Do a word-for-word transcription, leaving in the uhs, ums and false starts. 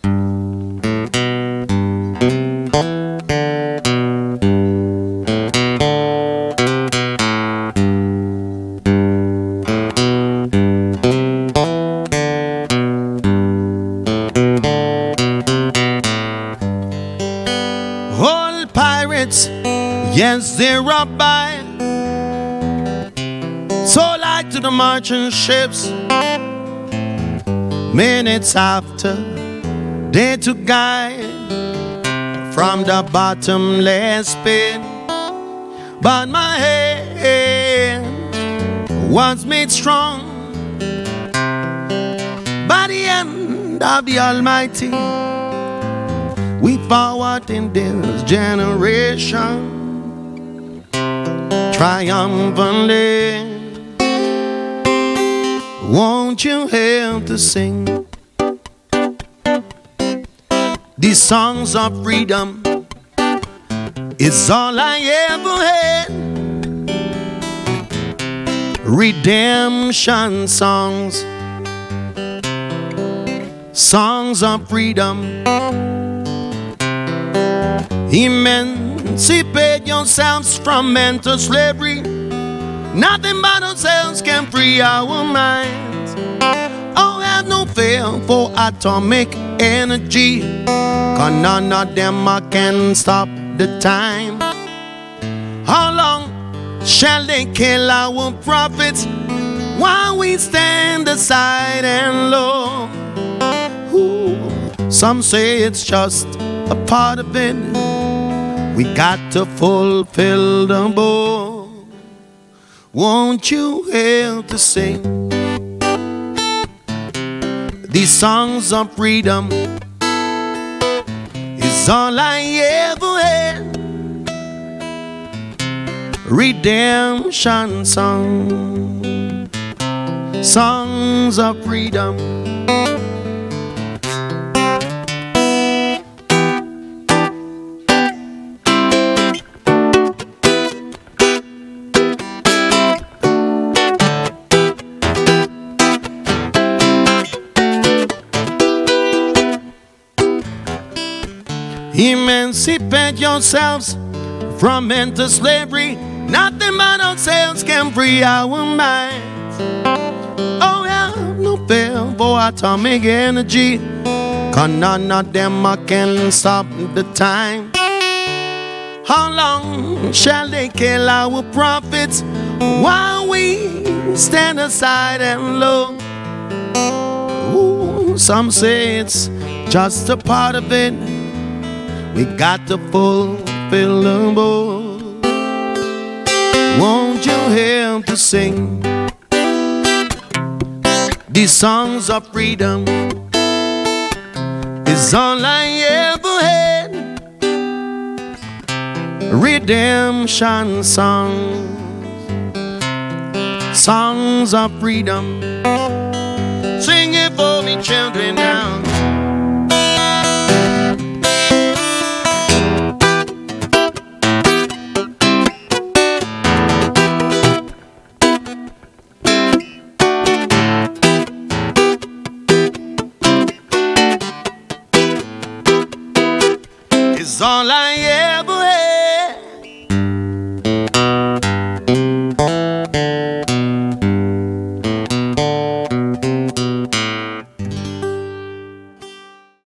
All pirates, yes, they're up by. So like to the merchant ships. Minutes after, they took guide from the bottomless pit. But my hand was made strong by the hand of the Almighty. We forward in this generation triumphantly. Won't you help to sing these songs of freedom? It's all I ever had. Redemption songs, songs of freedom. Emancipate yourselves from mental slavery. Nothing but ourselves can free our minds. Oh, have no fear for atomic energy, 'cause none of them can stop the time. How long shall they kill our prophets while we stand aside and look? Ooh, some say it's just a part of it. We got to fulfill the book. Won't you help to sing these songs of freedom? It's all I ever had. Redemption songs, songs of freedom. Emancipate yourselves from mental slavery. Nothing but ourselves can free our minds. Oh, have no fear for atomic energy, 'cause none of them can stop the time. How long shall they kill our prophets while we stand aside and look? Ooh, some say it's just a part of it. We got to fulfill the book. Won't you help to sing these songs of freedom? It's all I ever had. Redemption songs, songs of freedom. Sing it for me, children, now. It's all I am.